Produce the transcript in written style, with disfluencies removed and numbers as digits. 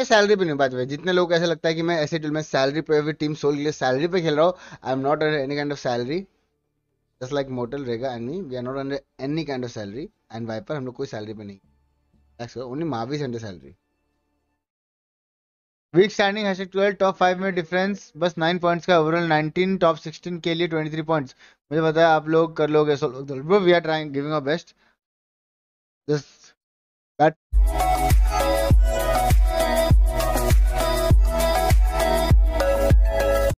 Salary पे नहीं, बात है जितने लोग को ऐसा लगता है कि मैं ऐसे मैं सैलरी पे टीम सोल के लिए सैलरी पे खेल रहा हूँ, I am not under any kind of salary. Just like Mortal रेगा and me, we are not under any kind of salary. And Viper हम लोग कोई सैलरी पे नहीं, ओनली माविस under salary. Week standing hashtag 12, top 5 में difference बस 9 points का, ओवरऑल 19, टॉप 16 के लिए 23 पॉइंट्स। मुझे पता है आप लोग कर लोगे, so bro we are trying giving our best. Just